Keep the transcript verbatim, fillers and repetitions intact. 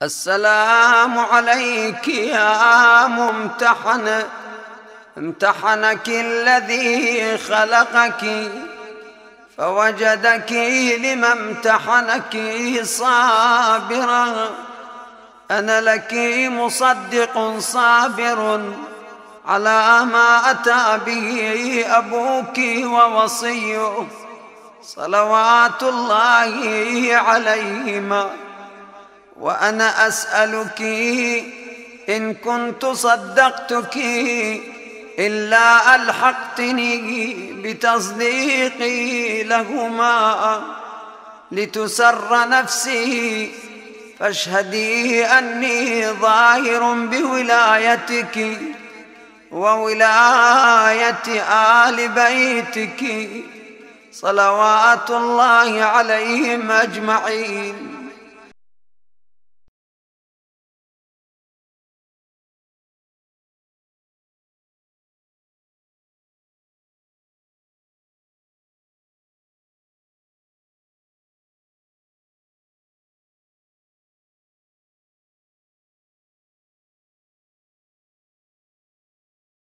السلام عليك يا ممتحنة، امتحنك الذي خلقك فوجدك لما امتحنك صابرا. أنا لك مصدق صابر على ما أتى به أبوك ووصيه صلوات الله عليهما. وأنا أسألك إن كنت صدقتك إلا ألحقتني بتصديقي لهما لتسر نفسي، فاشهدي أني ظاهر بولايتك وولاية آل بيتك صلوات الله عليهم أجمعين.